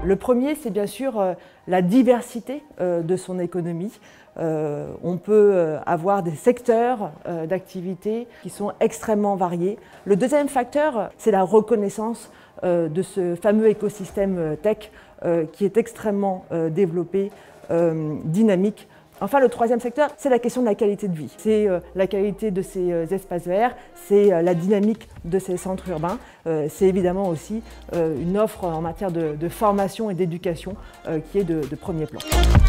Le premier, c'est bien sûr la diversité de son économie. On peut avoir des secteurs d'activité qui sont extrêmement variés. Le deuxième facteur, c'est la reconnaissance de ce fameux écosystème tech qui est extrêmement développé, dynamique. Enfin, le troisième secteur, c'est la question de la qualité de vie. C'est la qualité de ces espaces verts, c'est la dynamique de ces centres urbains. C'est évidemment aussi une offre en matière de formation et d'éducation qui est de premier plan.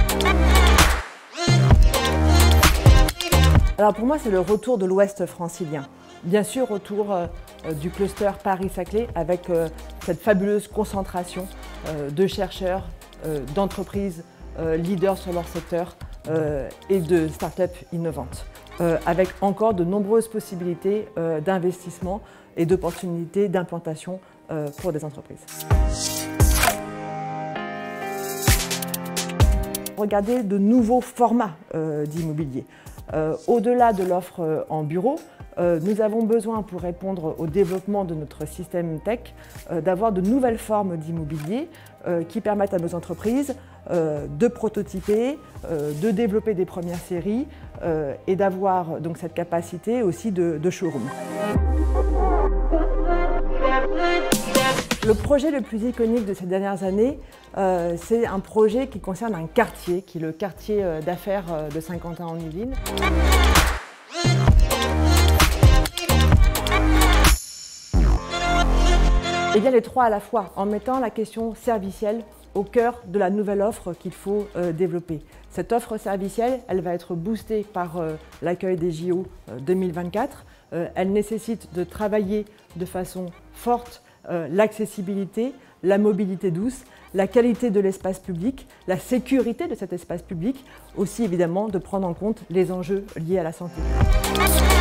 Alors pour moi, c'est le retour de l'Ouest francilien. Bien sûr, autour du cluster Paris-Saclay, avec cette fabuleuse concentration de chercheurs, d'entreprises leaders sur leur secteur, et de start-up innovantes, avec encore de nombreuses possibilités d'investissement et d'opportunités d'implantation pour des entreprises. Regardez de nouveaux formats d'immobilier. Au-delà de l'offre en bureau, nous avons besoin, pour répondre au développement de notre système tech, d'avoir de nouvelles formes d'immobilier qui permettent à nos entreprises de prototyper, de développer des premières séries et d'avoir donc cette capacité aussi de showroom. Le projet le plus iconique de ces dernières années, c'est un projet qui concerne un quartier, qui est le quartier d'affaires de Saint-Quentin-en-Yvelines. Et bien les trois à la fois, en mettant la question servicielle au cœur de la nouvelle offre qu'il faut développer. Cette offre servicielle, elle va être boostée par l'accueil des JO 2024. Elle nécessite de travailler de façon forte l'accessibilité, la mobilité douce, la qualité de l'espace public, la sécurité de cet espace public, aussi évidemment de prendre en compte les enjeux liés à la santé.